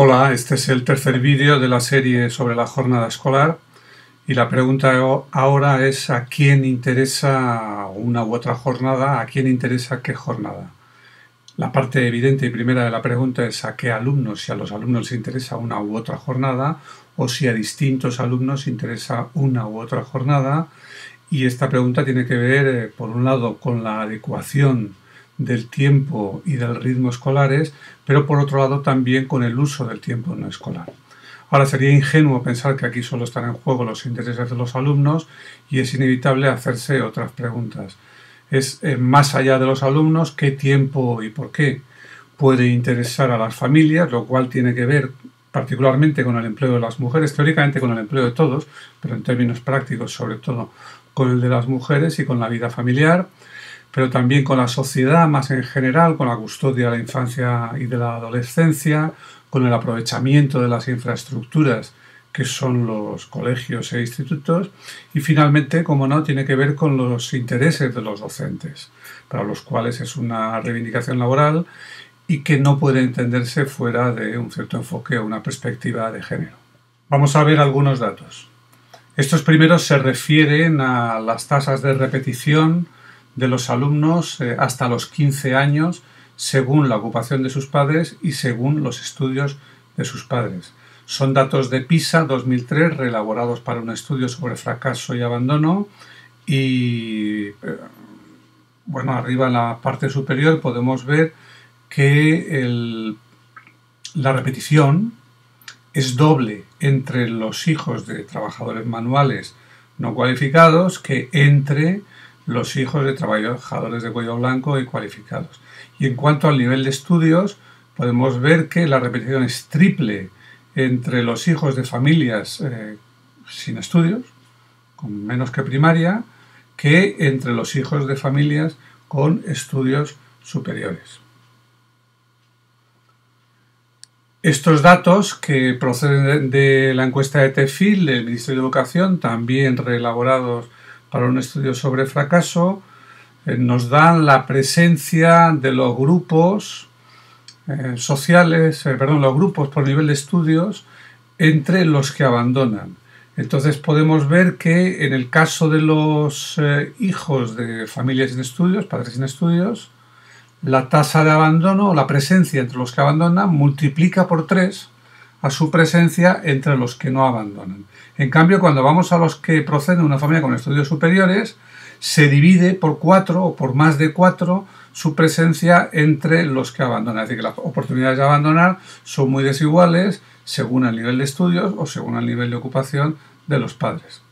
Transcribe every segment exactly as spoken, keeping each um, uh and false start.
Hola, este es el tercer vídeo de la serie sobre la jornada escolar y la pregunta ahora es ¿a quién interesa una u otra jornada? ¿A quién interesa qué jornada? La parte evidente y primera de la pregunta es ¿a qué alumnos? Si a los alumnos les interesa una u otra jornada o si a distintos alumnos interesa una u otra jornada. Y esta pregunta tiene que ver, por un lado, con la adecuación del tiempo y del ritmo escolares, pero por otro lado también con el uso del tiempo no escolar. Ahora, sería ingenuo pensar que aquí solo están en juego los intereses de los alumnos y es inevitable hacerse otras preguntas. Es eh, más allá de los alumnos, qué tiempo y por qué puede interesar a las familias, lo cual tiene que ver particularmente con el empleo de las mujeres, teóricamente con el empleo de todos, pero en términos prácticos sobre todo con el de las mujeres y con la vida familiar, pero también con la sociedad más en general, con la custodia de la infancia y de la adolescencia, con el aprovechamiento de las infraestructuras que son los colegios e institutos y finalmente, como no, tiene que ver con los intereses de los docentes, para los cuales es una reivindicación laboral y que no puede entenderse fuera de un cierto enfoque o una perspectiva de género. Vamos a ver algunos datos. Estos primeros se refieren a las tasas de repetición de los alumnos eh, hasta los quince años según la ocupación de sus padres y según los estudios de sus padres. Son datos de PISA dos mil tres reelaborados para un estudio sobre fracaso y abandono y eh, bueno, arriba en la parte superior podemos ver que el, la repetición es doble entre los hijos de trabajadores manuales no cualificados que entre los hijos de trabajadores de cuello blanco y cualificados. Y en cuanto al nivel de estudios, podemos ver que la repetición es triple entre los hijos de familias eh, sin estudios, con menos que primaria, que entre los hijos de familias con estudios superiores. Estos datos que proceden de la encuesta de TEFIL del Ministerio de Educación, también reelaborados para un estudio sobre fracaso, eh, nos dan la presencia de los grupos eh, sociales, eh, perdón, los grupos por nivel de estudios entre los que abandonan. Entonces podemos ver que en el caso de los eh, hijos de familias sin estudios, padres sin estudios, la tasa de abandono, la presencia entre los que abandonan, multiplica por tres a su presencia entre los que no abandonan. En cambio, cuando vamos a los que proceden de una familia con estudios superiores, se divide por cuatro o por más de cuatro su presencia entre los que abandonan. Es decir, que las oportunidades de abandonar son muy desiguales según el nivel de estudios o según el nivel de ocupación de los padres.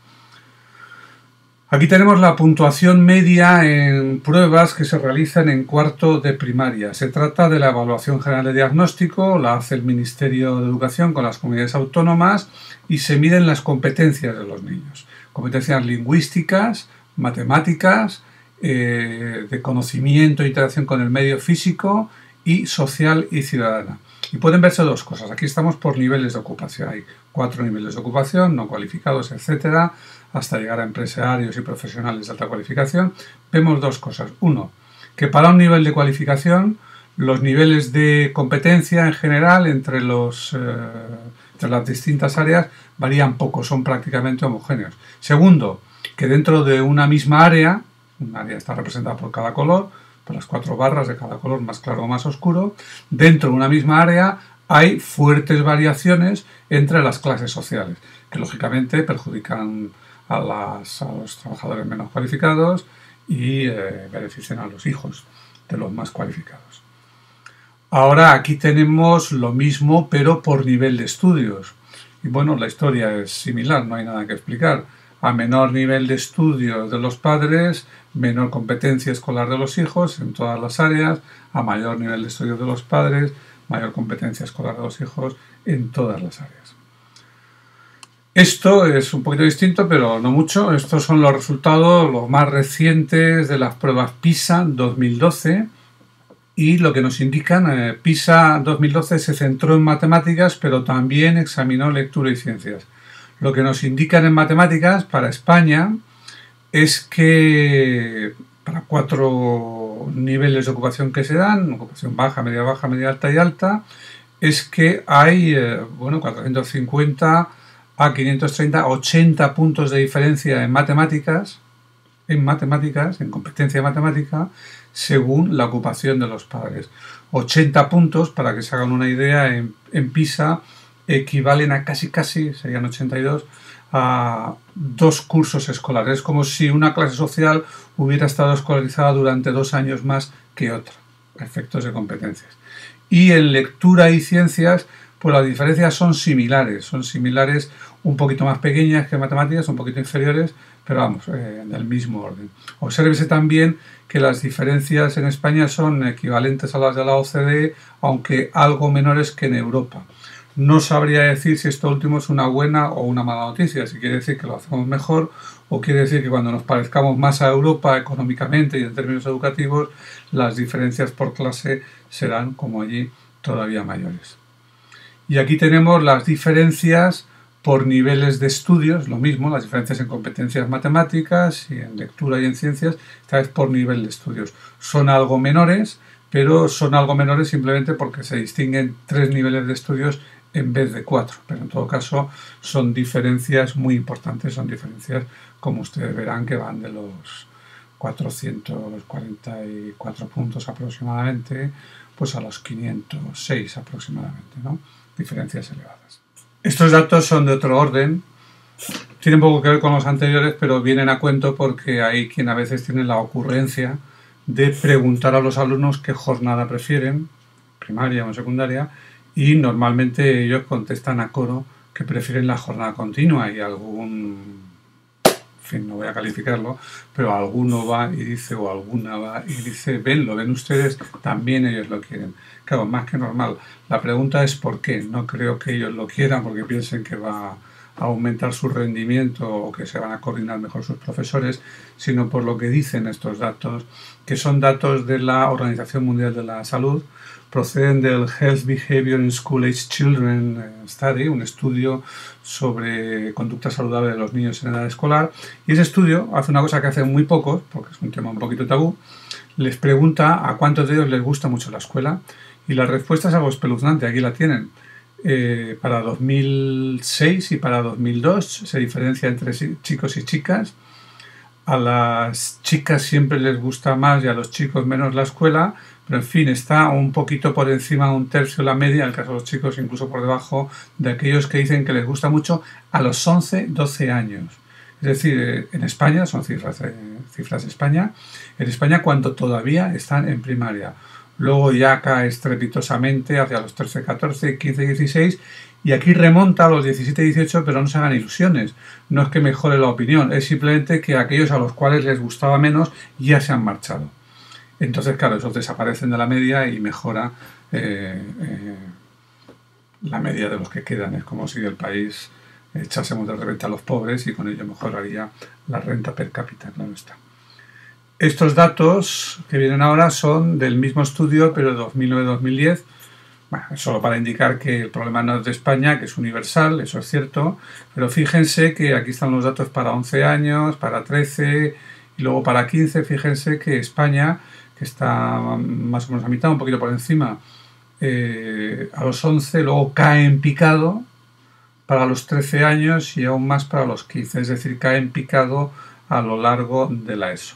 Aquí tenemos la puntuación media en pruebas que se realizan en cuarto de primaria. Se trata de la Evaluación General de Diagnóstico, la hace el Ministerio de Educación con las comunidades autónomas y se miden las competencias de los niños. Competencias lingüísticas, matemáticas, eh, de conocimiento e interacción con el medio físico y social y ciudadana. Y pueden verse dos cosas. Aquí estamos por niveles de ocupación. Hay cuatro niveles de ocupación, no cualificados, etcétera, hasta llegar a empresarios y profesionales de alta cualificación. Vemos dos cosas. Uno, que para un nivel de cualificación, los niveles de competencia en general entre, los, eh, entre las distintas áreas varían poco, son prácticamente homogéneos. Segundo, que dentro de una misma área, un área está representada por cada color, por las cuatro barras de cada color más claro o más oscuro, dentro de una misma área hay fuertes variaciones entre las clases sociales, que lógicamente perjudican a, las, a los trabajadores menos cualificados y eh, benefician a los hijos de los más cualificados. Ahora aquí tenemos lo mismo pero por nivel de estudios. Y bueno, la historia es similar, no hay nada que explicar. A menor nivel de estudios de los padres, menor competencia escolar de los hijos en todas las áreas, a mayor nivel de estudios de los padres, mayor competencia escolar de los hijos en todas las áreas. Esto es un poquito distinto, pero no mucho. Estos son los resultados, los más recientes de las pruebas PISA dos mil doce y lo que nos indican, eh, PISA dos mil doce se centró en matemáticas, pero también examinó lectura y ciencias. Lo que nos indican en matemáticas para España es que para cuatro niveles de ocupación que se dan, ocupación baja, media baja, media alta y alta, es que hay, eh, bueno, cuatrocientos cincuenta a quinientos treinta, ochenta puntos de diferencia en matemáticas, en matemáticas, en competencia matemática, según la ocupación de los padres. ochenta puntos, para que se hagan una idea, en, en PISA equivalen a casi, casi, serían ochenta y dos, a dos cursos escolares. Es como si una clase social hubiera estado escolarizada durante dos años más que otra, efectos de competencias. Y en lectura y ciencias, pues las diferencias son similares, son similares, un poquito más pequeñas que matemáticas, un poquito inferiores, pero vamos, eh, del mismo orden. Obsérvese también que las diferencias en España son equivalentes a las de la O C D E, aunque algo menores que en Europa. No sabría decir si esto último es una buena o una mala noticia, si quiere decir que lo hacemos mejor o quiere decir que cuando nos parezcamos más a Europa económicamente y en términos educativos, las diferencias por clase serán, como allí, todavía mayores. Y aquí tenemos las diferencias por niveles de estudios, lo mismo, las diferencias en competencias matemáticas y en lectura y en ciencias, esta vez por nivel de estudios. Son algo menores, pero son algo menores simplemente porque se distinguen tres niveles de estudios en vez de cuatro. Pero en todo caso son diferencias muy importantes, son diferencias, como ustedes verán, que van de los cuatrocientos cuarenta y cuatro puntos aproximadamente, pues a los quinientos seis aproximadamente, ¿no? Diferencias elevadas. Estos datos son de otro orden, tienen poco que ver con los anteriores, pero vienen a cuento porque hay quien a veces tiene la ocurrencia de preguntar a los alumnos qué jornada prefieren, primaria o secundaria, y normalmente ellos contestan a coro que prefieren la jornada continua y algún, en fin, no voy a calificarlo, pero alguno va y dice, o alguna va y dice, ven, lo ven ustedes, también ellos lo quieren. Claro, más que normal. La pregunta es por qué. No creo que ellos lo quieran porque piensen que va a aumentar su rendimiento o que se van a coordinar mejor sus profesores, sino por lo que dicen estos datos, que son datos de la Organización Mundial de la Salud, proceden del Health Behavior in School Age Children Study, un estudio sobre conducta saludable de los niños en edad escolar, y ese estudio hace una cosa que hacen muy pocos, porque es un tema un poquito tabú, les pregunta a cuántos de ellos les gusta mucho la escuela, y la respuesta es algo espeluznante, aquí la tienen. Eh, para dos mil seis y para dos mil dos se diferencia entre chicos y chicas. A las chicas siempre les gusta más y a los chicos menos la escuela, pero en fin, está un poquito por encima de un tercio la media, en el caso de los chicos incluso por debajo de aquellos que dicen que les gusta mucho a los once, doce años. Es decir, en España, son cifras, eh, cifras de España, en España cuando todavía están en primaria. Luego ya cae estrepitosamente hacia los trece, catorce, quince, dieciséis y aquí remonta a los diecisiete, dieciocho, pero no se hagan ilusiones. No es que mejore la opinión, es simplemente que aquellos a los cuales les gustaba menos ya se han marchado. Entonces, claro, esos desaparecen de la media y mejora eh, eh, la media de los que quedan. Es como si del país echásemos de repente a los pobres y con ello mejoraría la renta per cápita, claro está. Estos datos que vienen ahora son del mismo estudio, pero de dos mil nueve a dos mil diez. Bueno, solo para indicar que el problema no es de España, que es universal, eso es cierto, pero fíjense que aquí están los datos para once años, para trece y luego para quince. Fíjense que España, que está más o menos a mitad, un poquito por encima, eh, a los once, luego cae en picado para los trece años y aún más para los quince, es decir, cae en picado a lo largo de la ESO.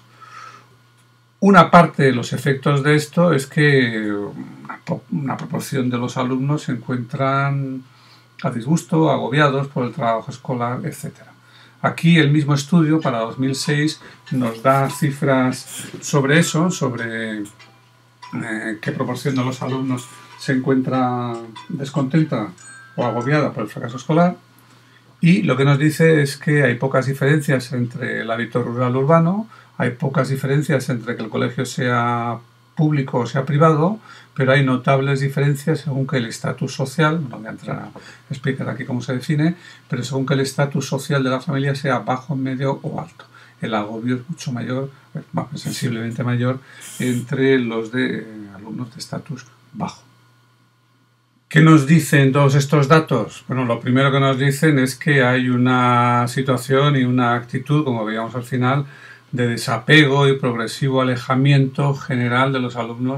Una parte de los efectos de esto es que una proporción de los alumnos se encuentran a disgusto, agobiados por el trabajo escolar, etcétera. Aquí el mismo estudio para dos mil seis nos da cifras sobre eso, sobre eh, qué proporción de los alumnos se encuentra descontenta o agobiada por el fracaso escolar. Y lo que nos dice es que hay pocas diferencias entre el hábito rural y urbano, hay pocas diferencias entre que el colegio sea público o sea privado, pero hay notables diferencias según que el estatus social, no voy a entrar a explicar aquí cómo se define, pero según que el estatus social de la familia sea bajo, medio o alto. El agobio es mucho mayor, bueno, sensiblemente mayor, entre los de eh, alumnos de estatus bajo. ¿Qué nos dicen todos estos datos? Bueno, lo primero que nos dicen es que hay una situación y una actitud, como veíamos al final, de desapego y progresivo alejamiento general de los alumnos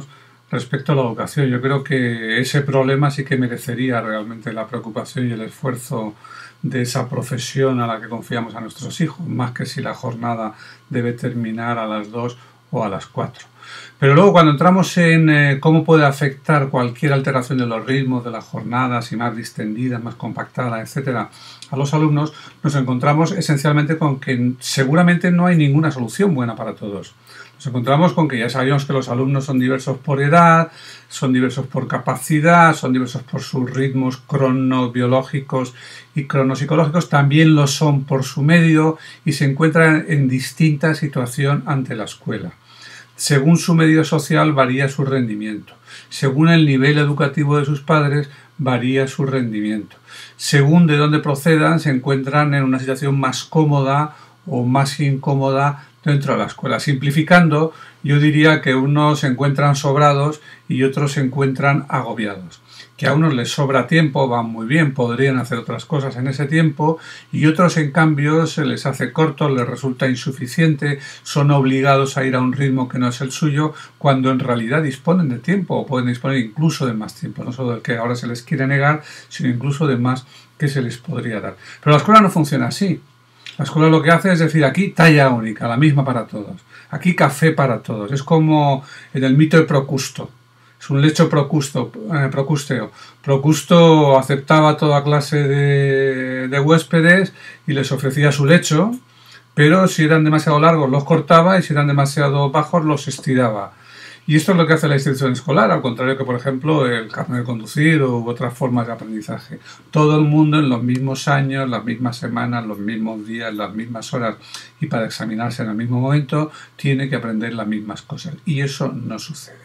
respecto a la educación. Yo creo que ese problema sí que merecería realmente la preocupación y el esfuerzo de esa profesión a la que confiamos a nuestros hijos, más que si la jornada debe terminar a las dos o a las cuatro. Pero luego cuando entramos en eh, cómo puede afectar cualquier alteración de los ritmos de las jornadas y más distendidas, más compactadas, etcétera, a los alumnos, nos encontramos esencialmente con que seguramente no hay ninguna solución buena para todos. Nos encontramos con que ya sabemos que los alumnos son diversos por edad, son diversos por capacidad, son diversos por sus ritmos cronobiológicos y cronopsicológicos, también lo son por su medio y se encuentran en distinta situación ante la escuela. Según su medio social varía su rendimiento. Según el nivel educativo de sus padres varía su rendimiento. Según de dónde procedan se encuentran en una situación más cómoda o más incómoda dentro de la escuela. Simplificando, yo diría que unos se encuentran sobrados y otros se encuentran agobiados. Que a unos les sobra tiempo, van muy bien, podrían hacer otras cosas en ese tiempo, y otros en cambio se les hace corto, les resulta insuficiente, son obligados a ir a un ritmo que no es el suyo, cuando en realidad disponen de tiempo o pueden disponer incluso de más tiempo, no solo del que ahora se les quiere negar, sino incluso de más que se les podría dar. Pero la escuela no funciona así. La escuela lo que hace es decir, aquí talla única, la misma para todos. Aquí café para todos. Es como en el mito de Procusto. Es un lecho procusto, eh, procústeo. Procusto aceptaba toda clase de, de huéspedes y les ofrecía su lecho, pero si eran demasiado largos los cortaba y si eran demasiado bajos los estiraba. Y esto es lo que hace la institución escolar, al contrario que, por ejemplo, el carnet de conducir u otras formas de aprendizaje. Todo el mundo en los mismos años, las mismas semanas, los mismos días, las mismas horas y para examinarse en el mismo momento tiene que aprender las mismas cosas. Y eso no sucede.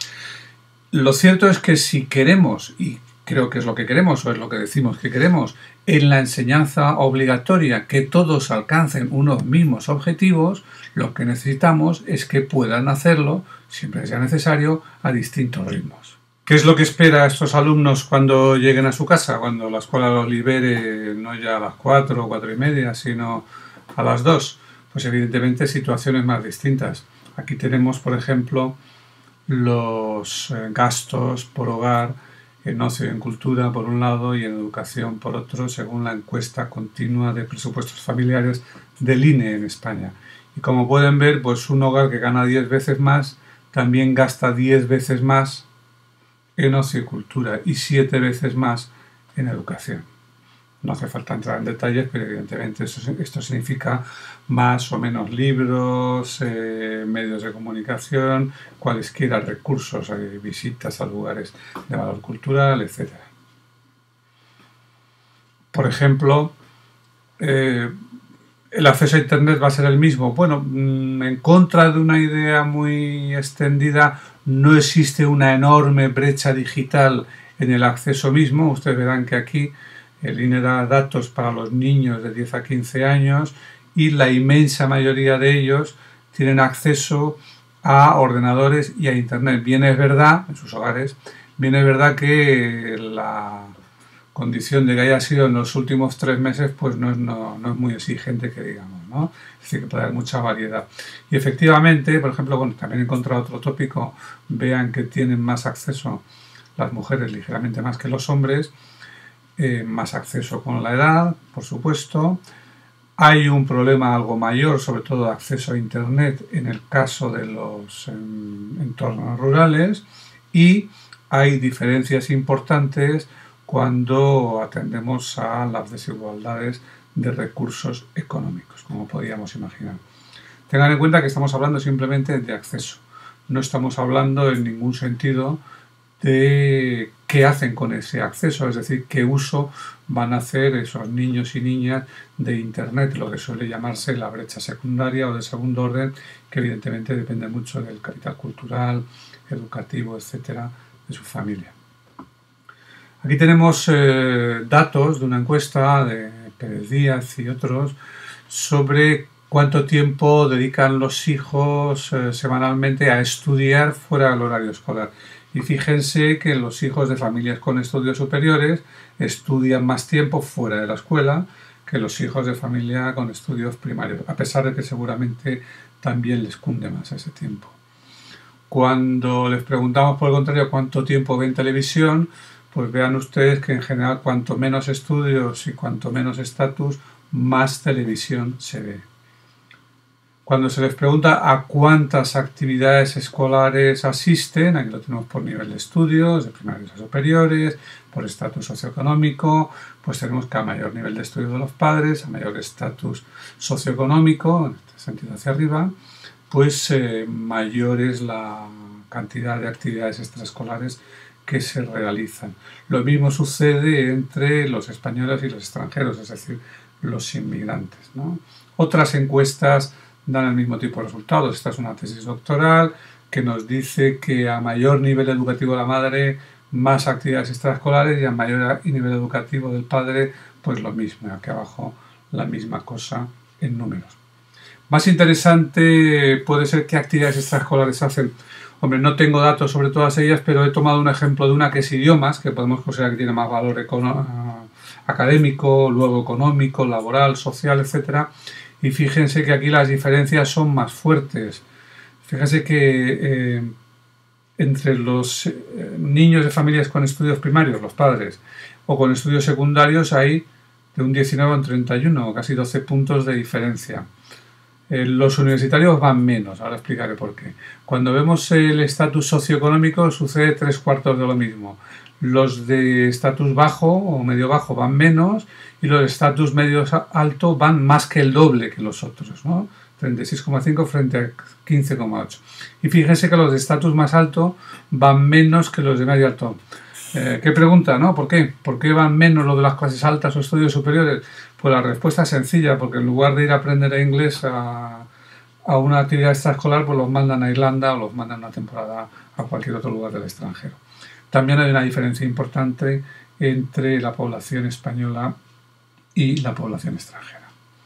Lo cierto es que si queremos, y creo que es lo que queremos o es lo que decimos que queremos, en la enseñanza obligatoria que todos alcancen unos mismos objetivos, lo que necesitamos es que puedan hacerlo, siempre que sea necesario, a distintos ritmos. ¿Qué es lo que espera a estos alumnos cuando lleguen a su casa, cuando la escuela los libere no ya a las cuatro o cuatro y media, sino a las dos? Pues evidentemente situaciones más distintas. Aquí tenemos, por ejemplo, los gastos por hogar en ocio y en cultura por un lado y en educación por otro, según la encuesta continua de presupuestos familiares del I N E en España. Y como pueden ver, pues un hogar que gana diez veces más también gasta diez veces más en ocio y cultura y siete veces más en educación. No hace falta entrar en detalles, pero evidentemente esto, esto significa más o menos libros, eh, medios de comunicación, cualesquiera recursos, eh, visitas a lugares de valor cultural, etcétera. Por ejemplo, eh, ¿el acceso a Internet va a ser el mismo? Bueno, en contra de una idea muy extendida, no existe una enorme brecha digital en el acceso mismo. Ustedes verán que aquí el I N E da datos para los niños de diez a quince años y la inmensa mayoría de ellos tienen acceso a ordenadores y a Internet. Bien es verdad, en sus hogares, bien es verdad que la condición de que haya sido en los últimos tres meses pues no es, no, no es muy exigente que digamos, ¿no? Es decir, que puede haber mucha variedad. Y efectivamente, por ejemplo, bueno, también he encontrado otro tópico, vean que tienen más acceso las mujeres ligeramente más que los hombres, Eh, más acceso con la edad, por supuesto. Hay un problema algo mayor, sobre todo de acceso a Internet en el caso de los eh, entornos rurales y hay diferencias importantes cuando atendemos a las desigualdades de recursos económicos, como podíamos imaginar. Tengan en cuenta que estamos hablando simplemente de acceso. No estamos hablando en ningún sentido de qué hacen con ese acceso, es decir, qué uso van a hacer esos niños y niñas de Internet, lo que suele llamarse la brecha secundaria o de segundo orden, que evidentemente depende mucho del capital cultural, educativo, etcétera, de su familia. Aquí tenemos eh, datos de una encuesta de Pérez Díaz y otros sobre cuánto tiempo dedican los hijos eh, semanalmente a estudiar fuera del horario escolar. Y fíjense que los hijos de familias con estudios superiores estudian más tiempo fuera de la escuela que los hijos de familia con estudios primarios, a pesar de que seguramente también les cunde más ese tiempo. Cuando les preguntamos por el contrario cuánto tiempo ven televisión, pues vean ustedes que en general cuanto menos estudios y cuanto menos estatus, más televisión se ve. Cuando se les pregunta a cuántas actividades escolares asisten, aquí lo tenemos por nivel de estudios, de primarios a superiores, por estatus socioeconómico, pues tenemos que a mayor nivel de estudios de los padres, a mayor estatus socioeconómico, en este sentido hacia arriba, pues eh, mayor es la cantidad de actividades extraescolares que se realizan. Lo mismo sucede entre los españoles y los extranjeros, es decir, los inmigrantes, ¿no? Otras encuestas dan el mismo tipo de resultados. Esta es una tesis doctoral que nos dice que a mayor nivel educativo de la madre, más actividades extraescolares, y a mayor nivel educativo del padre, pues lo mismo. Aquí abajo la misma cosa en números. Más interesante puede ser qué actividades extraescolares hacen. Hombre, no tengo datos sobre todas ellas, pero he tomado un ejemplo de una que es idiomas, que podemos considerar que tiene más valor académico, luego económico, laboral, social, etcétera. Y fíjense que aquí las diferencias son más fuertes. Fíjense que eh, entre los eh, niños de familias con estudios primarios, los padres, o con estudios secundarios, hay de un diecinueve a un treinta y uno, casi doce puntos de diferencia. Eh, los universitarios van menos, ahora explicaré por qué. Cuando vemos el estatus socioeconómico sucede tres cuartos de lo mismo. Los de estatus bajo o medio bajo van menos y los de estatus medio alto van más que el doble que los otros, ¿no? treinta y seis coma cinco frente a quince coma ocho. Y fíjense que los de estatus más alto van menos que los de medio alto. Eh, ¿Qué pregunta, no? ¿Por qué? ¿Por qué van menos los de las clases altas o estudios superiores? Pues la respuesta es sencilla, porque en lugar de ir a aprender inglés a, a una actividad extraescolar, pues los mandan a Irlanda o los mandan una temporada a cualquier otro lugar del extranjero. También hay una diferencia importante entre la población española y la población extranjera.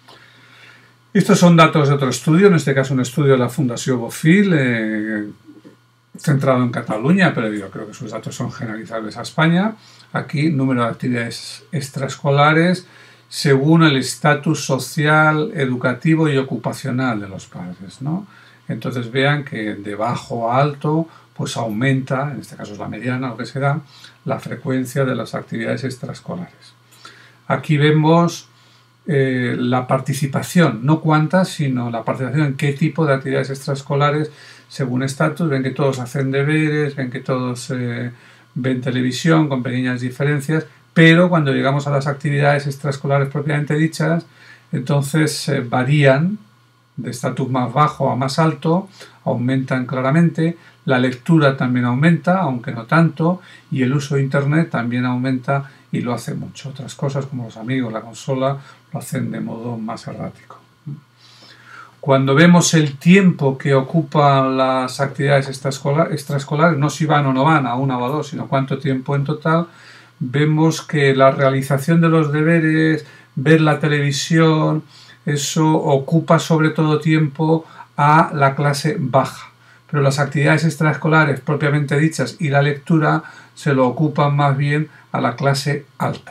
Estos son datos de otro estudio, en este caso un estudio de la Fundació Bofill, eh, centrado en Cataluña, pero yo creo que sus datos son generalizables a España. Aquí, número de actividades extraescolares según el estatus social, educativo y ocupacional de los padres, ¿no? Entonces vean que de bajo a alto pues aumenta, en este caso es la mediana, lo que se da, la frecuencia de las actividades extraescolares. Aquí vemos eh, la participación, no cuántas, sino la participación en qué tipo de actividades extraescolares según estatus. Ven que todos hacen deberes, ven que todos eh, ven televisión con pequeñas diferencias, pero cuando llegamos a las actividades extraescolares propiamente dichas, entonces eh, varían de estatus más bajo a más alto, aumentan claramente, la lectura también aumenta, aunque no tanto, y el uso de Internet también aumenta y lo hace mucho. Otras cosas como los amigos, la consola, lo hacen de modo más errático. Cuando vemos el tiempo que ocupan las actividades extraescolares, no si van o no van a una o a dos, sino cuánto tiempo en total, vemos que la realización de los deberes, ver la televisión, eso ocupa sobre todo tiempo a la clase baja. Pero las actividades extraescolares propiamente dichas y la lectura se lo ocupan más bien a la clase alta.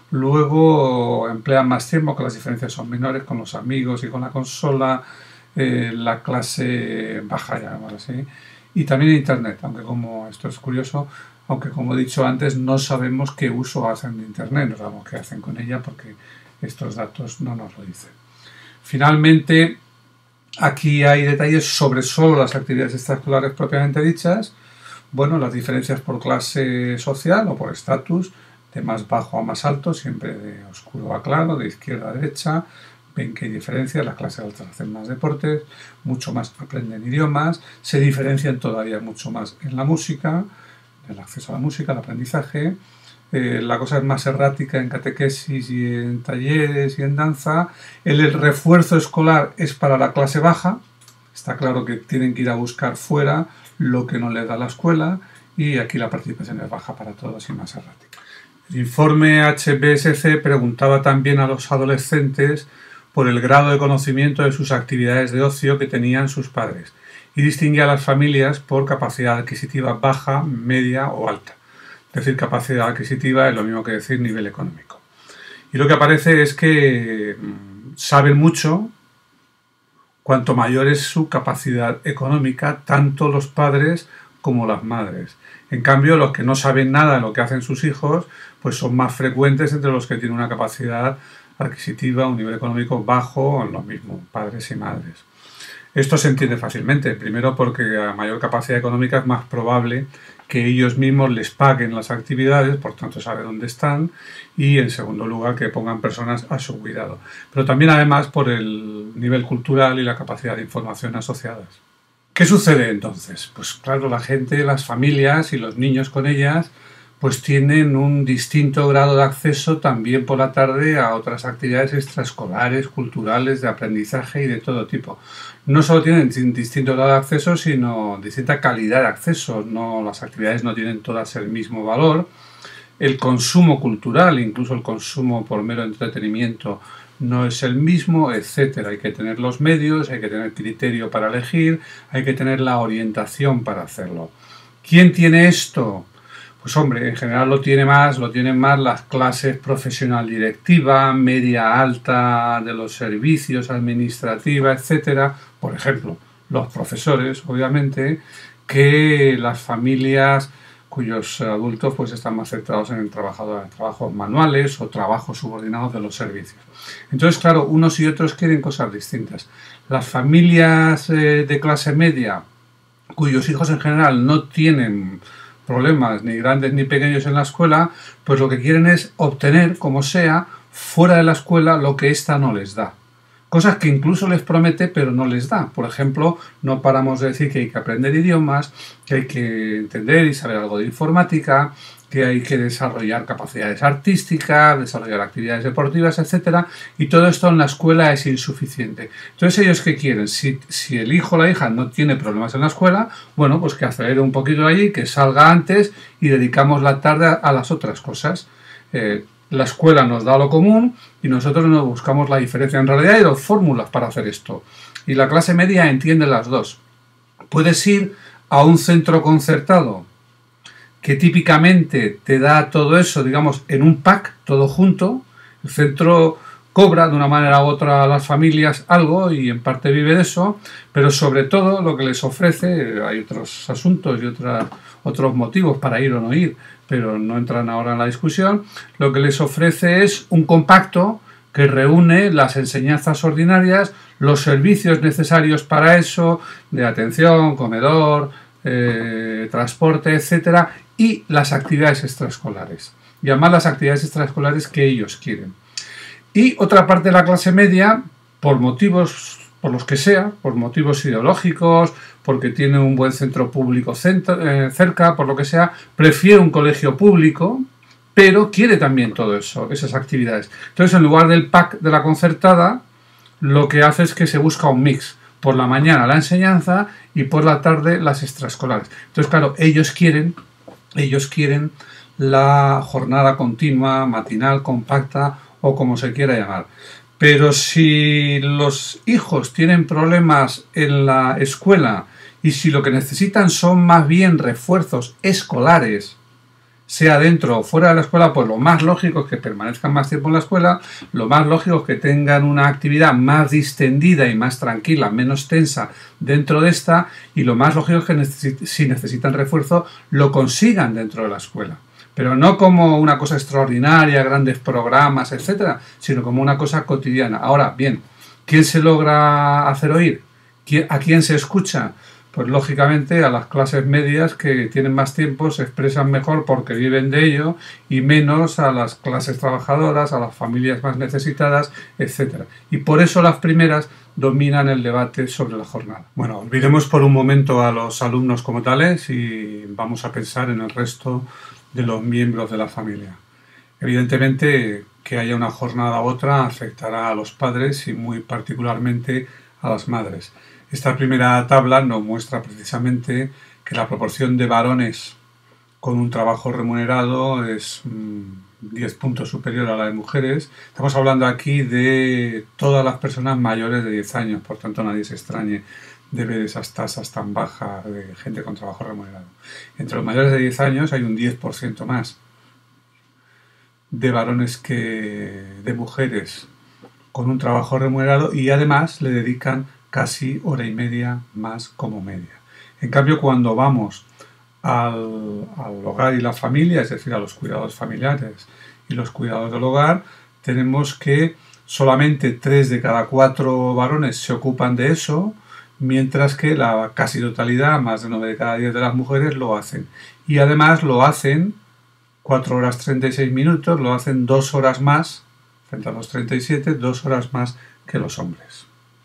Luego emplean más tiempo, que las diferencias son menores, con los amigos y con la consola, eh, la clase baja, llamémoslo así, y también Internet, aunque como esto es curioso, aunque como he dicho antes no sabemos qué uso hacen de Internet, no sabemos qué hacen con ella porque estos datos no nos lo dicen. Finalmente, aquí hay detalles sobre solo las actividades extraescolares propiamente dichas. Bueno, las diferencias por clase social o por estatus, de más bajo a más alto, siempre de oscuro a claro, de izquierda a derecha. Ven que hay diferencias, las clases altas hacen más deportes, mucho más aprenden idiomas, se diferencian todavía mucho más en la música, el acceso a la música, el aprendizaje. Eh, la cosa es más errática en catequesis y en talleres y en danza. El, el refuerzo escolar es para la clase baja, está claro que tienen que ir a buscar fuera lo que no les da la escuela, y aquí la participación es baja para todos y más errática. El informe H B S C preguntaba también a los adolescentes por el grado de conocimiento de sus actividades de ocio que tenían sus padres y distinguía a las familias por capacidad adquisitiva baja, media o alta. Decir capacidad adquisitiva es lo mismo que decir nivel económico. Y lo que aparece es que saben mucho cuanto mayor es su capacidad económica, tanto los padres como las madres. En cambio, los que no saben nada de lo que hacen sus hijos, pues son más frecuentes entre los que tienen una capacidad adquisitiva, un nivel económico bajo, lo mismo, padres y madres. Esto se entiende fácilmente, primero porque a mayor capacidad económica es más probable que ellos mismos les paguen las actividades, por tanto sabe dónde están, y en segundo lugar que pongan personas a su cuidado. Pero también además por el nivel cultural y la capacidad de información asociadas. ¿Qué sucede entonces? Pues claro, la gente, las familias y los niños con ellas pues tienen un distinto grado de acceso también por la tarde a otras actividades extraescolares, culturales, de aprendizaje y de todo tipo. No solo tienen distinto grado de acceso, sino distinta calidad de acceso. No, las actividades no tienen todas el mismo valor. El consumo cultural, incluso el consumo por mero entretenimiento, no es el mismo, etcétera. Hay que tener los medios, hay que tener criterio para elegir, hay que tener la orientación para hacerlo. ¿Quién tiene esto? Pues hombre, en general lo tiene más, lo tienen más las clases profesional directiva, media alta de los servicios, administrativa, etcétera. Por ejemplo, los profesores, obviamente, que las familias cuyos adultos pues están más centrados en el trabajo, en trabajos manuales o trabajos subordinados de los servicios. Entonces, claro, unos y otros quieren cosas distintas. Las familias eh, de clase media, cuyos hijos en general no tienen problemas ni grandes ni pequeños en la escuela, pues lo que quieren es obtener, como sea, fuera de la escuela lo que ésta no les da. Cosas que incluso les promete pero no les da. Por ejemplo, no paramos de decir que hay que aprender idiomas, que hay que entender y saber algo de informática, que hay que desarrollar capacidades artísticas, desarrollar actividades deportivas, etcétera. Y todo esto en la escuela es insuficiente. Entonces, ¿ellos qué quieren? Si, si el hijo o la hija no tiene problemas en la escuela, bueno, pues que acelere un poquito allí, que salga antes y dedicamos la tarde a, a las otras cosas. Eh, la escuela nos da lo común y nosotros nos buscamos la diferencia. En realidad hay dos fórmulas para hacer esto. Y la clase media entiende las dos. Puedes ir a un centro concertado que típicamente te da todo eso, digamos, en un pack, todo junto. El centro cobra de una manera u otra a las familias algo y en parte vive de eso, pero sobre todo lo que les ofrece, hay otros asuntos y otras, otros motivos para ir o no ir, pero no entran ahora en la discusión, lo que les ofrece es un compacto que reúne las enseñanzas ordinarias, los servicios necesarios para eso, de atención, comedor, eh, transporte, etcétera, y las actividades extraescolares. Y además las actividades extraescolares que ellos quieren. Y otra parte de la clase media, por motivos, por los que sea, por motivos ideológicos, porque tiene un buen centro público cerca, por lo que sea, prefiere un colegio público, pero quiere también todo eso, esas actividades. Entonces, en lugar del pack de la concertada, lo que hace es que se busca un mix. Por la mañana la enseñanza y por la tarde las extraescolares. Entonces, claro, ellos quieren, ellos quieren la jornada continua, matinal, compacta o como se quiera llamar. Pero si los hijos tienen problemas en la escuela y si lo que necesitan son más bien refuerzos escolares, sea dentro o fuera de la escuela, pues lo más lógico es que permanezcan más tiempo en la escuela, lo más lógico es que tengan una actividad más distendida y más tranquila, menos tensa dentro de esta, y lo más lógico es que necesit- si necesitan refuerzo, lo consigan dentro de la escuela. Pero no como una cosa extraordinaria, grandes programas, etcétera, sino como una cosa cotidiana. Ahora, bien, ¿quién se logra hacer oír? ¿A quién se escucha? Pues lógicamente a las clases medias que tienen más tiempo se expresan mejor porque viven de ello y menos a las clases trabajadoras, a las familias más necesitadas, etcétera. Y por eso las primeras dominan el debate sobre la jornada. Bueno, olvidemos por un momento a los alumnos como tales y vamos a pensar en el resto de los miembros de la familia. Evidentemente, que haya una jornada u otra afectará a los padres y muy particularmente a las madres. Esta primera tabla nos muestra precisamente que la proporción de varones con un trabajo remunerado es mmm, diez puntos superior a la de mujeres. Estamos hablando aquí de todas las personas mayores de diez años, por tanto nadie se extrañe de ver esas tasas tan bajas de gente con trabajo remunerado. Entre los mayores de diez años hay un diez por ciento más de varones que de mujeres con un trabajo remunerado y además le dedican casi hora y media más como media. En cambio, cuando vamos al, al hogar y la familia, es decir, a los cuidados familiares y los cuidados del hogar, tenemos que solamente tres de cada cuatro varones se ocupan de eso, mientras que la casi totalidad, más de nueve de cada diez de las mujeres, lo hacen. Y además lo hacen cuatro horas treinta y seis minutos, lo hacen dos horas más, frente a los treinta y siete, dos horas más que los hombres.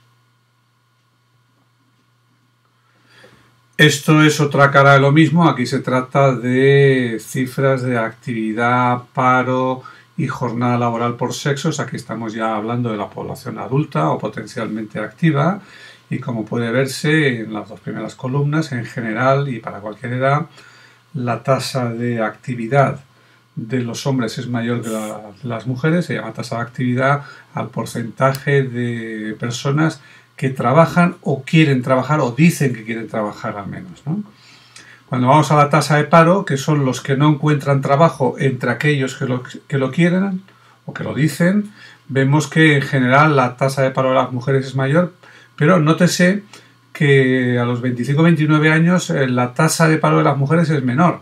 Esto es otra cara de lo mismo. Aquí se trata de cifras de actividad, paro y jornada laboral por sexos. Aquí estamos ya hablando de la población adulta o potencialmente activa. Y como puede verse en las dos primeras columnas, en general y para cualquier edad, la tasa de actividad de los hombres es mayor que la de las mujeres. Se llama tasa de actividad al porcentaje de personas que trabajan o quieren trabajar o dicen que quieren trabajar al menos, ¿no? Cuando vamos a la tasa de paro, que son los que no encuentran trabajo entre aquellos que lo, que lo quieren o que lo dicen, vemos que en general la tasa de paro de las mujeres es mayor, pero nótese que a los veinticinco a veintinueve años eh, la tasa de paro de las mujeres es menor.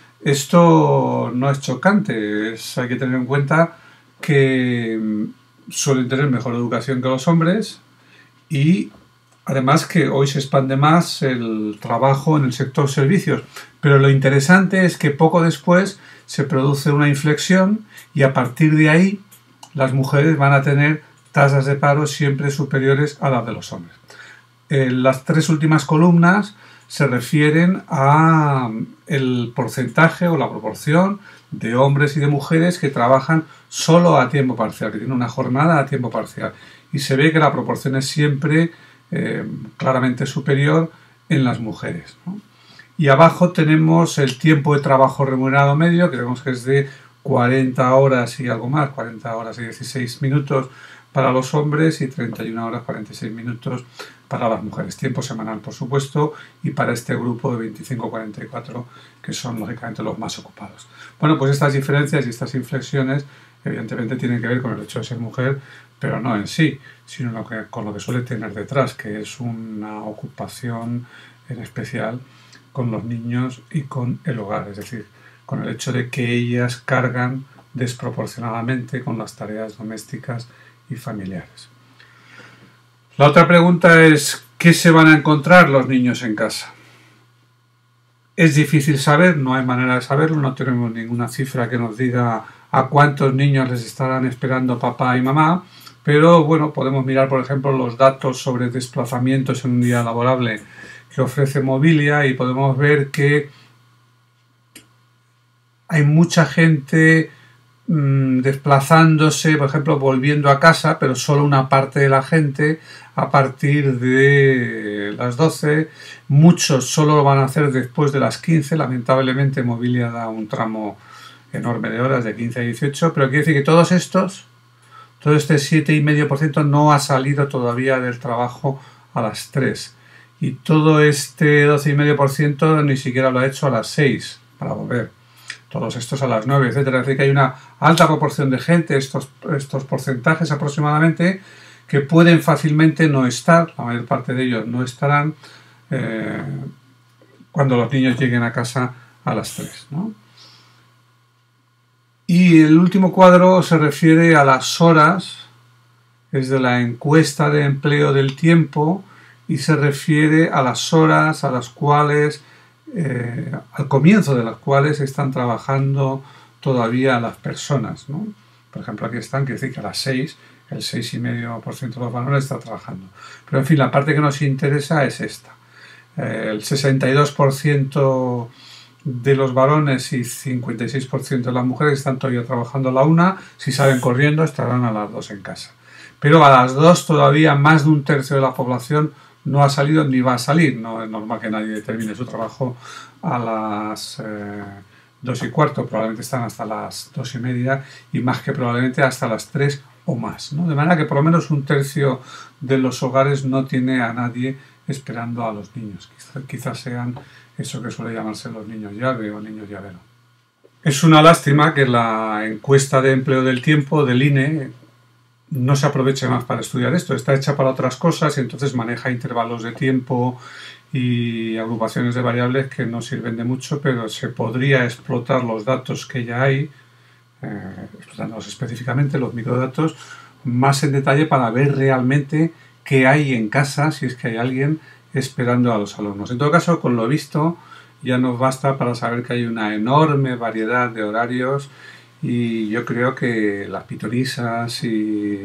Esto no es chocante, es, hay que tener en cuenta que suelen tener mejor educación que los hombres y además que hoy se expande más el trabajo en el sector servicios. Pero lo interesante es que poco después se produce una inflexión y a partir de ahí las mujeres van a tener tasas de paro siempre superiores a las de los hombres. Eh, las tres últimas columnas se refieren a el porcentaje o la proporción de hombres y de mujeres que trabajan solo a tiempo parcial, que tienen una jornada a tiempo parcial. Y se ve que la proporción es siempre eh, claramente superior en las mujeres, ¿no? Y abajo tenemos el tiempo de trabajo remunerado medio, que vemos que es de cuarenta horas y algo más, cuarenta horas y dieciséis minutos para los hombres y treinta y una horas cuarenta y seis minutos para las mujeres. Tiempo semanal, por supuesto, y para este grupo de veinticinco a cuarenta y cuatro, que son lógicamente los más ocupados. Bueno, pues estas diferencias y estas inflexiones evidentemente tienen que ver con el hecho de ser mujer, pero no en sí, sino lo que, con lo que suele tener detrás, que es una ocupación en especial con los niños y con el hogar, es decir, con el hecho de que ellas cargan desproporcionadamente con las tareas domésticas y familiares. La otra pregunta es, ¿qué se van a encontrar los niños en casa? Es difícil saber, no hay manera de saberlo, no tenemos ninguna cifra que nos diga a cuántos niños les estarán esperando papá y mamá, pero bueno, podemos mirar por ejemplo los datos sobre desplazamientos en un día laborable que ofrece Mobilia y podemos ver que hay mucha gente mmm, desplazándose, por ejemplo, volviendo a casa, pero solo una parte de la gente a partir de las doce. Muchos solo lo van a hacer después de las quince. Lamentablemente Mobilia da un tramo enorme de horas, de quince a dieciocho, pero quiere decir que todos estos, todo este siete coma cinco por ciento no ha salido todavía del trabajo a las tres. Y todo este doce coma cinco por ciento ni siquiera lo ha hecho a las seis para volver. Todos estos a las nueve, etcétera. Es decir, que hay una alta proporción de gente, estos, estos porcentajes aproximadamente, que pueden fácilmente no estar, la mayor parte de ellos no estarán eh, cuando los niños lleguen a casa a las tres, ¿no? Y el último cuadro se refiere a las horas, es de la encuesta de empleo del tiempo, y se refiere a las horas a las cuales, eh, al comienzo de las cuales están trabajando todavía las personas, ¿no? Por ejemplo, aquí están, que decir que a las seis, el seis coma cinco por ciento de los varones está trabajando. Pero en fin, la parte que nos interesa es esta. Eh, el sesenta y dos por ciento de los varones y cincuenta y seis por ciento de las mujeres están todavía trabajando a la una. Si salen corriendo, estarán a las dos en casa. Pero a las dos todavía más de un tercio de la población no ha salido ni va a salir. No es normal que nadie termine su trabajo a las eh, dos y cuarto. Probablemente están hasta las dos y media y más que probablemente hasta las tres o más, ¿no? De manera que por lo menos un tercio de los hogares no tiene a nadie esperando a los niños. Quizás, quizás sean eso que suele llamarse los niños llave o niños llavero. Es una lástima que la encuesta de empleo del tiempo del I N E no se aproveche más para estudiar esto. Está hecha para otras cosas y entonces maneja intervalos de tiempo y agrupaciones de variables que no sirven de mucho, pero se podría explotar los datos que ya hay, eh, explotándolos específicamente, los microdatos, más en detalle para ver realmente qué hay en casa, si es que hay alguien esperando a los alumnos. En todo caso, con lo visto, ya nos basta para saber que hay una enorme variedad de horarios y yo creo que las pitonisas y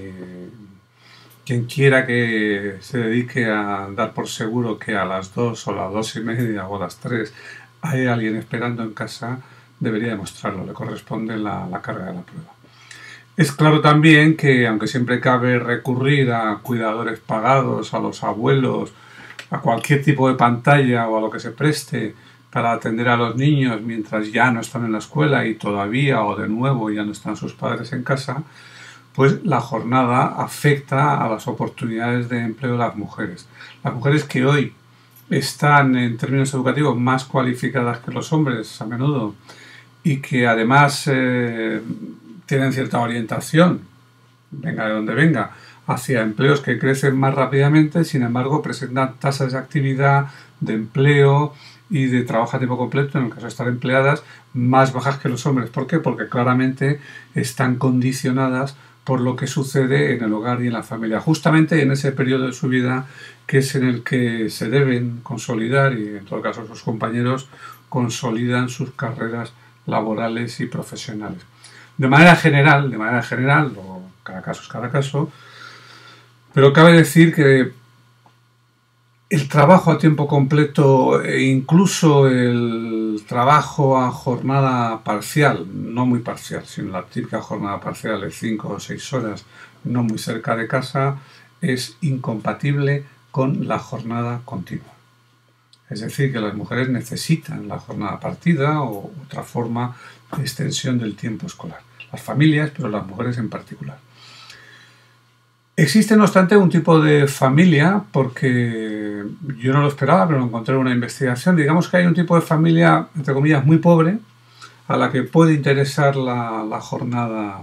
quien quiera que se dedique a dar por seguro que a las dos o las dos y media o a las tres hay alguien esperando en casa, debería demostrarlo, le corresponde la, la carga de la prueba. Es claro también que, aunque siempre cabe recurrir a cuidadores pagados, a los abuelos, a cualquier tipo de pantalla o a lo que se preste para atender a los niños mientras ya no están en la escuela y todavía o de nuevo ya no están sus padres en casa, pues la jornada afecta a las oportunidades de empleo de las mujeres. Las mujeres que hoy están en términos educativos más cualificadas que los hombres a menudo y que además eh, tienen cierta orientación, venga de donde venga, hacia empleos que crecen más rápidamente, sin embargo presentan tasas de actividad, de empleo y de trabajo a tiempo completo, en el caso de estar empleadas, más bajas que los hombres. ¿Por qué? Porque claramente están condicionadas por lo que sucede en el hogar y en la familia, justamente en ese periodo de su vida que es en el que se deben consolidar y en todo caso sus compañeros consolidan sus carreras laborales y profesionales. De manera general, de manera general, o cada caso es cada caso, pero cabe decir que el trabajo a tiempo completo e incluso el trabajo a jornada parcial, no muy parcial, sino la típica jornada parcial de cinco o seis horas, no muy cerca de casa, es incompatible con la jornada continua. Es decir, que las mujeres necesitan la jornada partida o otra forma de extensión del tiempo escolar. Las familias, pero las mujeres en particular. Existe, no obstante, un tipo de familia, porque yo no lo esperaba, pero lo encontré en una investigación. Digamos que hay un tipo de familia, entre comillas, muy pobre, a la que puede interesar la, la jornada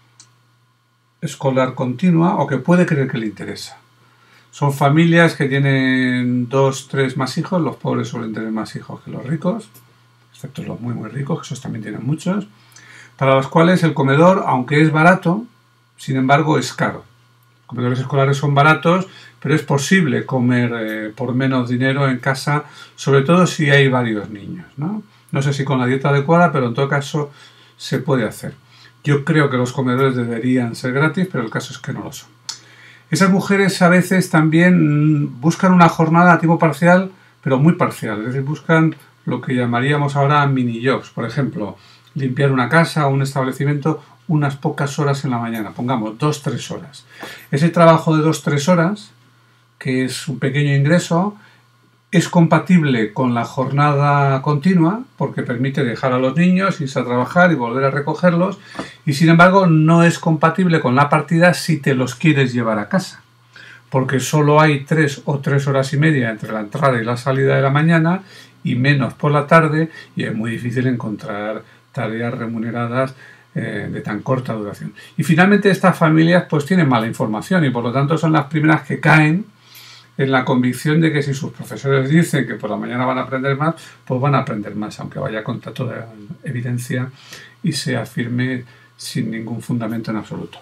escolar continua o que puede creer que le interesa. Son familias que tienen dos, tres más hijos. Los pobres suelen tener más hijos que los ricos, excepto los muy, muy ricos, que esos también tienen muchos, para los cuales el comedor, aunque es barato, sin embargo es caro. Los comedores escolares son baratos, pero es posible comer eh, por menos dinero en casa, sobre todo si hay varios niños, ¿no? No sé si con la dieta adecuada, pero en todo caso se puede hacer. Yo creo que los comedores deberían ser gratis, pero el caso es que no lo son. Esas mujeres a veces también buscan una jornada a tiempo parcial, pero muy parcial. Es decir, buscan lo que llamaríamos ahora mini jobs. Por ejemplo, limpiar una casa o un establecimiento unas pocas horas en la mañana, pongamos dos, tres horas. Ese trabajo de dos, tres horas, que es un pequeño ingreso, es compatible con la jornada continua porque permite dejar a los niños, irse a trabajar y volver a recogerlos, y sin embargo no es compatible con la partida si te los quieres llevar a casa, porque solo hay tres o tres horas y media entre la entrada y la salida de la mañana y menos por la tarde, y es muy difícil encontrar tareas remuneradas eh, de tan corta duración. Y finalmente estas familias pues tienen mala información y por lo tanto son las primeras que caen en la convicción de que si sus profesores dicen que por la mañana van a aprender más, pues van a aprender más, aunque vaya contra toda evidencia y se afirme sin ningún fundamento en absoluto.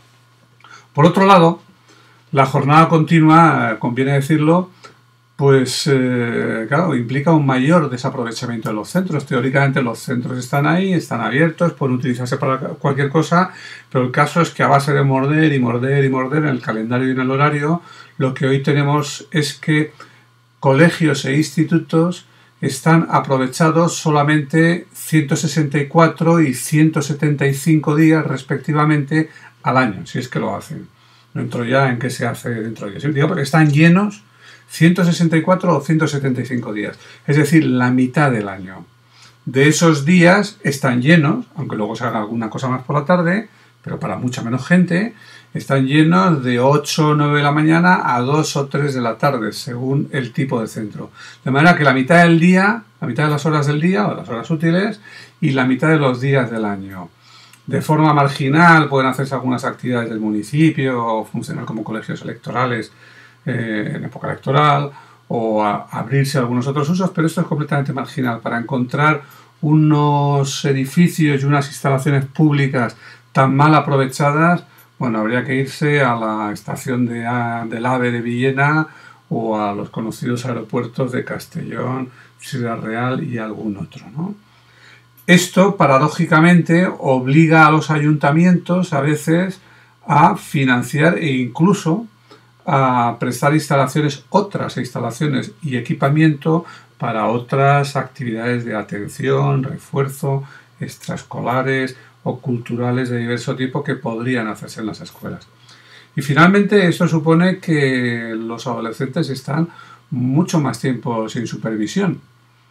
Por otro lado, la jornada continua, conviene decirlo, pues eh, claro, implica un mayor desaprovechamiento de los centros. Teóricamente los centros están ahí, están abiertos, pueden utilizarse para cualquier cosa, pero el caso es que a base de morder y morder y morder en el calendario y en el horario, lo que hoy tenemos es que colegios e institutos están aprovechados solamente ciento sesenta y cuatro y ciento setenta y cinco días respectivamente al año, si es que lo hacen. No entro ya en qué se hace dentro de ellos. Digo porque están llenos ciento sesenta y cuatro o ciento setenta y cinco días, es decir, la mitad del año. De esos días están llenos, aunque luego se haga alguna cosa más por la tarde, pero para mucha menos gente, están llenos de ocho o nueve de la mañana a dos o tres de la tarde, según el tipo de centro. De manera que la mitad del día, la mitad de las horas del día, o de las horas útiles, y la mitad de los días del año. De forma marginal pueden hacerse algunas actividades del municipio o funcionar como colegios electorales eh, en época electoral o a abrirse a algunos otros usos, pero esto es completamente marginal. Para encontrar unos edificios y unas instalaciones públicas tan mal aprovechadas, bueno, habría que irse a la estación de, del AVE de Villena o a los conocidos aeropuertos de Castellón, Ciudad Real y algún otro, ¿no? Esto, paradójicamente, obliga a los ayuntamientos a veces a financiar e incluso a prestar instalaciones, otras instalaciones y equipamiento para otras actividades de atención, refuerzo, extraescolares o culturales de diverso tipo que podrían hacerse en las escuelas. Y finalmente esto supone que los adolescentes están mucho más tiempo sin supervisión.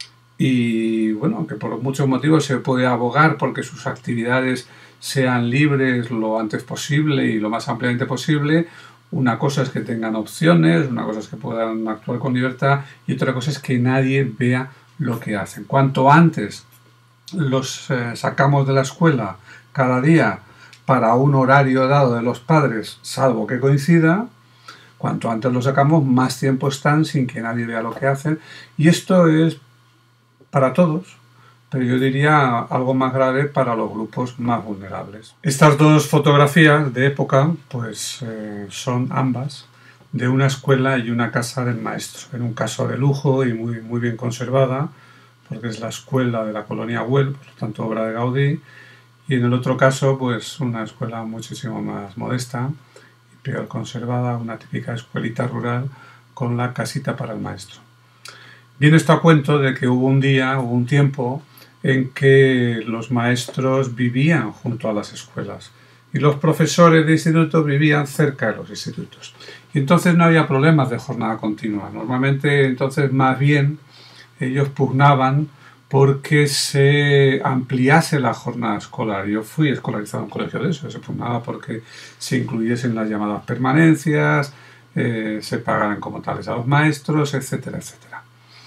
Y bueno, que por muchos motivos se puede abogar porque sus actividades sean libres lo antes posible y lo más ampliamente posible. Una cosa es que tengan opciones, una cosa es que puedan actuar con libertad y otra cosa es que nadie vea lo que hacen. Cuanto antes los eh, sacamos de la escuela cada día para un horario dado de los padres, salvo que coincida, cuanto antes los sacamos, más tiempo están sin que nadie vea lo que hacen. Y esto es para todos, pero yo diría algo más grave para los grupos más vulnerables. Estas dos fotografías de época pues eh, son ambas de una escuela y una casa del maestro, en un caso de lujo y muy, muy bien conservada, porque es la escuela de la colonia Güell, por lo tanto obra de Gaudí, y en el otro caso pues una escuela muchísimo más modesta y peor conservada, una típica escuelita rural con la casita para el maestro. Viene esto a cuento de que hubo un día, hubo un tiempo en que los maestros vivían junto a las escuelas y los profesores de institutos vivían cerca de los institutos. Y entonces no había problemas de jornada continua. Normalmente entonces más bien ellos pugnaban porque se ampliase la jornada escolar. Yo fui escolarizado en un colegio de eso, se pugnaba porque se incluyesen las llamadas permanencias, eh, se pagaran como tales a los maestros, etcétera, etcétera.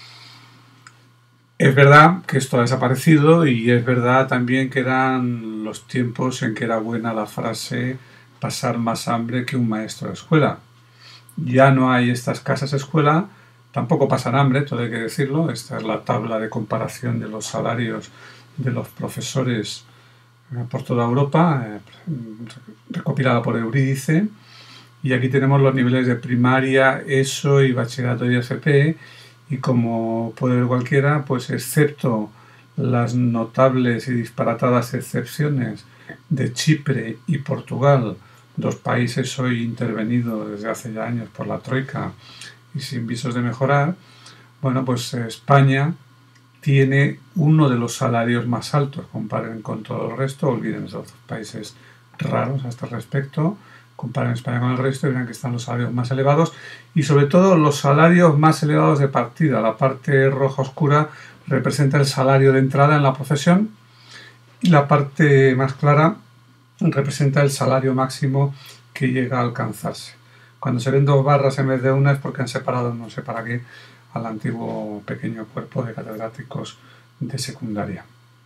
Es verdad que esto ha desaparecido y es verdad también que eran los tiempos en que era buena la frase pasar más hambre que un maestro de escuela. Ya no hay estas casas escuela, tampoco pasan hambre, todo hay que decirlo. Esta es la tabla de comparación de los salarios de los profesores por toda Europa, eh, recopilada por Eurídice. Y aquí tenemos los niveles de primaria, ESO y bachillerato y F P. Y como puede ver cualquiera, pues excepto las notables y disparatadas excepciones de Chipre y Portugal, dos países hoy intervenidos desde hace ya años por la Troika y sin visos de mejorar, bueno, pues España tiene uno de los salarios más altos, comparen con todo el resto, olviden esos países raros a este respecto, comparen España con el resto y verán que están los salarios más elevados y sobre todo los salarios más elevados de partida. La parte roja oscura representa el salario de entrada en la profesión y la parte más clara representa el salario máximo que llega a alcanzarse. Cuando se ven dos barras en vez de una es porque han separado, no sé para qué, al antiguo pequeño cuerpo de catedráticos de secundaria.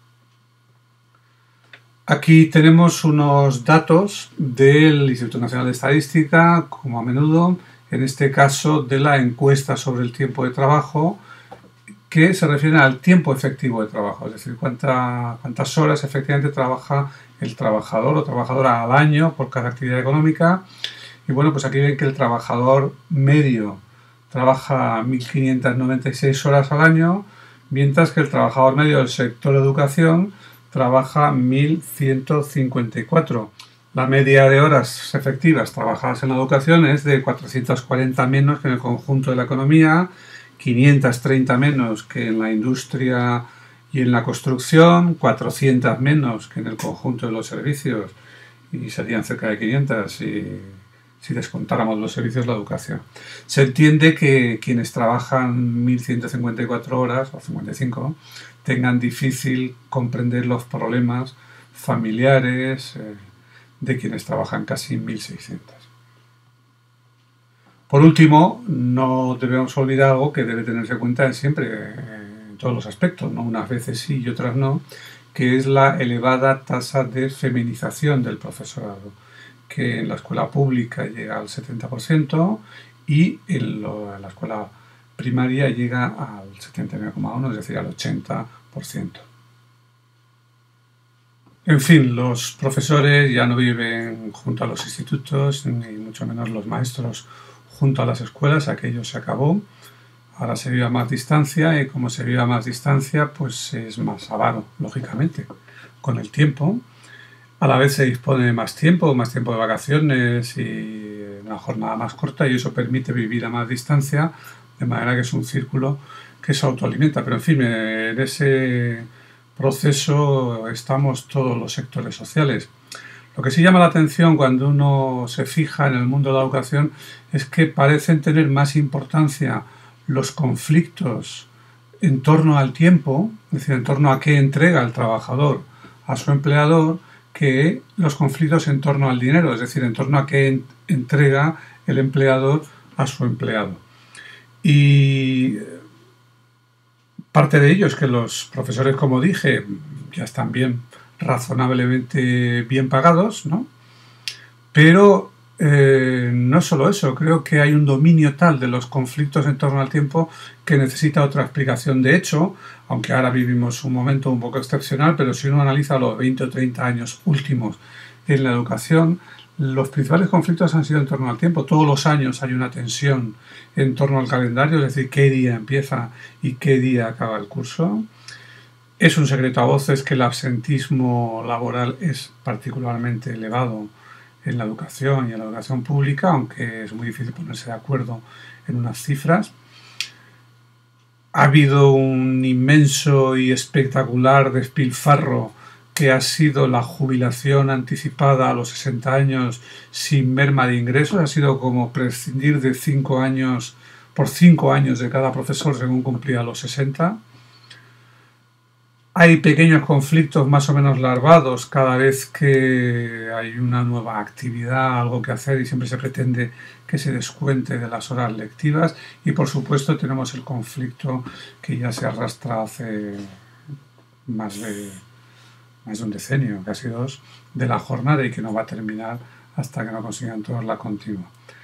Aquí tenemos unos datos del Instituto Nacional de Estadística, como a menudo, en este caso de la encuesta sobre el tiempo de trabajo, que se refiere al tiempo efectivo de trabajo, es decir, cuánta, cuántas horas efectivamente trabaja el trabajador o trabajadora al año por cada actividad económica. Y bueno, pues aquí ven que el trabajador medio trabaja mil quinientas noventa y seis horas al año, mientras que el trabajador medio del sector educación trabaja mil ciento cincuenta y cuatro. La media de horas efectivas trabajadas en la educación es de cuatrocientas cuarenta menos que en el conjunto de la economía, quinientas treinta menos que en la industria y en la construcción, cuatrocientas menos que en el conjunto de los servicios y serían cerca de quinientas si, si descontáramos los servicios de la educación. Se entiende que quienes trabajan mil ciento cincuenta y cuatro horas o cincuenta y cinco tengan difícil comprender los problemas familiares eh, de quienes trabajan casi mil seiscientos. Por último, no debemos olvidar algo que debe tenerse en cuenta siempre, eh, en todos los aspectos, ¿no? Unas veces sí y otras no, que es la elevada tasa de feminización del profesorado, que en la escuela pública llega al setenta por ciento y en, lo, en la escuela primaria llega al setenta y nueve coma uno por ciento, es decir, al ochenta por ciento. En fin, los profesores ya no viven junto a los institutos, ni mucho menos los maestros junto a las escuelas, aquello se acabó. Ahora se vive a más distancia y como se vive a más distancia, pues es más avaro, lógicamente, con el tiempo. A la vez se dispone de más tiempo, más tiempo de vacaciones y una jornada más corta y eso permite vivir a más distancia, de manera que es un círculo que se autoalimenta. Pero en fin, en ese proceso estamos todos los sectores sociales. Lo que sí llama la atención cuando uno se fija en el mundo de la educación es que parecen tener más importancia los conflictos en torno al tiempo, es decir, en torno a qué entrega el trabajador a su empleador, que los conflictos en torno al dinero, es decir, en torno a qué entrega el empleador a su empleado. Y parte de ello es que los profesores, como dije, ya están bien, razonablemente bien pagados, ¿no? Pero eh, no solo eso, creo que hay un dominio tal de los conflictos en torno al tiempo que necesita otra explicación. De hecho, aunque ahora vivimos un momento un poco excepcional, pero si uno analiza los veinte o treinta años últimos en la educación, los principales conflictos han sido en torno al tiempo. Todos los años hay una tensión en torno al calendario, es decir, qué día empieza y qué día acaba el curso. Es un secreto a voces que el absentismo laboral es particularmente elevado en la educación y en la educación pública, aunque es muy difícil ponerse de acuerdo en unas cifras. Ha habido un inmenso y espectacular despilfarro que ha sido la jubilación anticipada a los sesenta años sin merma de ingresos. Ha sido como prescindir de cinco años por cinco años de cada profesor según cumplía los sesenta. Hay pequeños conflictos más o menos larvados cada vez que hay una nueva actividad, algo que hacer y siempre se pretende que se descuente de las horas lectivas. Y por supuesto tenemos el conflicto que ya se arrastra hace más de, más de un decenio, casi dos, de la jornada y que no va a terminar hasta que no consigan todos la continua.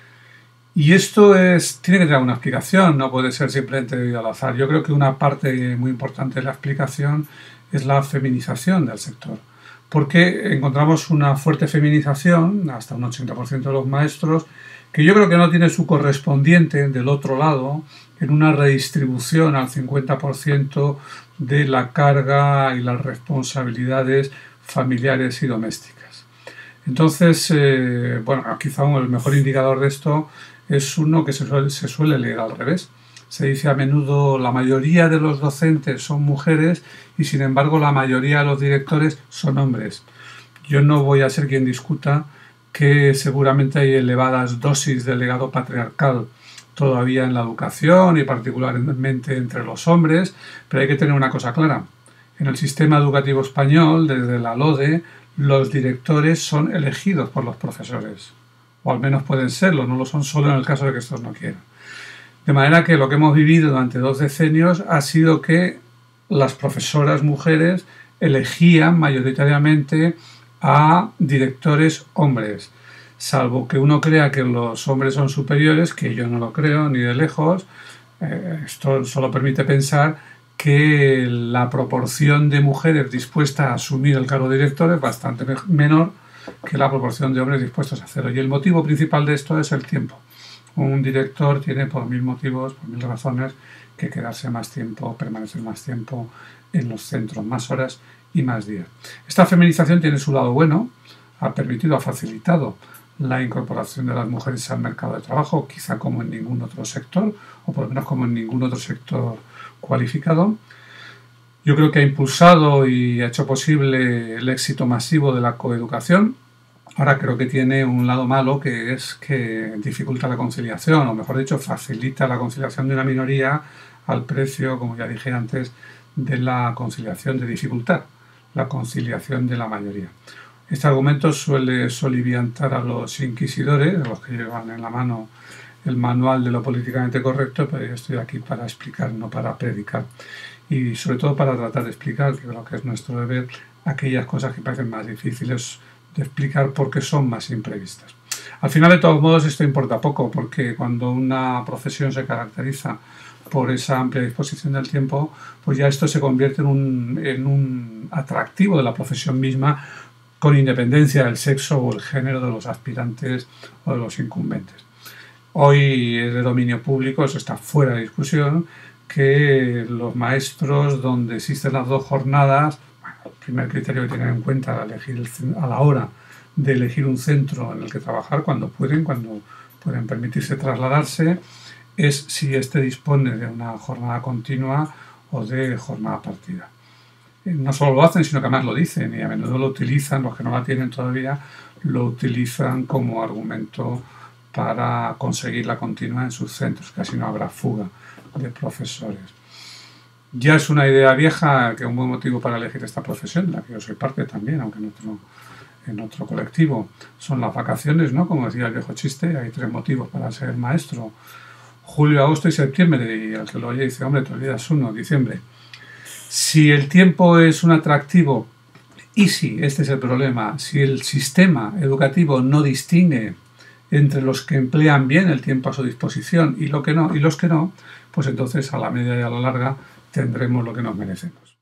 Y esto es, tiene que tener una explicación, no puede ser simplemente debido al azar. Yo creo que una parte muy importante de la explicación es la feminización del sector, porque encontramos una fuerte feminización, hasta un ochenta por ciento de los maestros, que yo creo que no tiene su correspondiente del otro lado en una redistribución al cincuenta por ciento de la carga y las responsabilidades familiares y domésticas. Entonces, eh, bueno, quizá el mejor indicador de esto es uno que se suele, se suele leer al revés. Se dice a menudo la mayoría de los docentes son mujeres y sin embargo la mayoría de los directores son hombres. Yo no voy a ser quien discuta que seguramente hay elevadas dosis de legado patriarcal todavía en la educación y particularmente entre los hombres, pero hay que tener una cosa clara. En el sistema educativo español, desde la LODE, los directores son elegidos por los profesores. O al menos pueden serlo, no lo son solo en el caso de que estos no quieran. De manera que lo que hemos vivido durante dos decenios ha sido que las profesoras mujeres elegían mayoritariamente a directores hombres, salvo que uno crea que los hombres son superiores, que yo no lo creo ni de lejos. Eh, esto solo permite pensar que la proporción de mujeres dispuestas a asumir el cargo de director es bastante menor que la proporción de hombres dispuestos a hacerlo. Y el motivo principal de esto es el tiempo. Un director tiene por mil motivos, por mil razones, que quedarse más tiempo, permanecer más tiempo en los centros, más horas y más días. Esta feminización tiene su lado bueno, ha permitido, ha facilitado la incorporación de las mujeres al mercado de trabajo, quizá como en ningún otro sector, o por lo menos como en ningún otro sector cualificado. Yo creo que ha impulsado y ha hecho posible el éxito masivo de la coeducación. Ahora creo que tiene un lado malo, que es que dificulta la conciliación, o mejor dicho, facilita la conciliación de una minoría al precio, como ya dije antes, de la conciliación, de dificultar la conciliación de la mayoría. Este argumento suele soliviantar a los inquisidores, a los que llevan en la mano el manual de lo políticamente correcto, pero yo estoy aquí para explicar, no para predicar. Y sobre todo para tratar de explicar, que creo que es nuestro deber, aquellas cosas que parecen más difíciles de explicar porque son más imprevistas. Al final, de todos modos, esto importa poco, porque cuando una profesión se caracteriza por esa amplia disposición del tiempo, pues ya esto se convierte en un, en un atractivo de la profesión misma, con independencia del sexo o el género de los aspirantes o de los incumbentes. Hoy es de dominio público, eso está fuera de discusión, que los maestros donde existen las dos jornadas, bueno, el primer criterio que tienen en cuenta al elegir el, a la hora de elegir un centro en el que trabajar, cuando pueden, cuando pueden permitirse trasladarse, es si éste dispone de una jornada continua o de jornada partida. No solo lo hacen, sino que además lo dicen, y a menudo lo utilizan, los que no la tienen todavía, lo utilizan como argumento para conseguir la continua en sus centros, que así no habrá fuga de profesores. Ya es una idea vieja, que es un buen motivo para elegir esta profesión, de la que yo soy parte también, aunque en otro, en otro colectivo, son las vacaciones, ¿no? Como decía el viejo chiste, hay tres motivos para ser maestro: julio, agosto y septiembre, y al que lo oye dice, hombre, te olvidas uno, diciembre. Si el tiempo es un atractivo, y si, este es el problema, si el sistema educativo no distingue entre los que emplean bien el tiempo a su disposición y, lo que no, y los que no, pues entonces a la media y a la larga tendremos lo que nos merecemos.